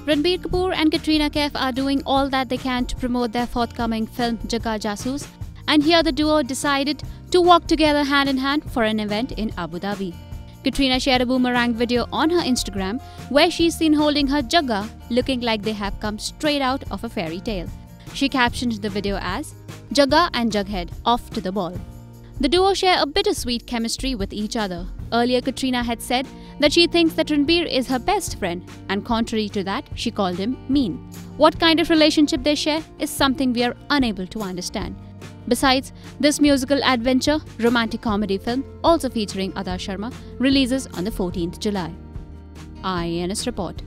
Ranbir Kapoor and Katrina Kaif are doing all that they can to promote their forthcoming film Jagga Jasoos, and here the duo decided to walk together hand in hand for an event in Abu Dhabi. Katrina shared a boomerang video on her Instagram where she's seen holding her Jagga, looking like they have come straight out of a fairy tale. She captioned the video as, "Jagga and Jughead, off to the ball." The duo share a bittersweet chemistry with each other. Earlier, Katrina had said that she thinks that Ranbir is her best friend, and contrary to that, she called him mean. What kind of relationship they share is something we are unable to understand. Besides, this musical adventure romantic comedy film, also featuring Adaa Sharma, releases on the 14th July. IANS Report.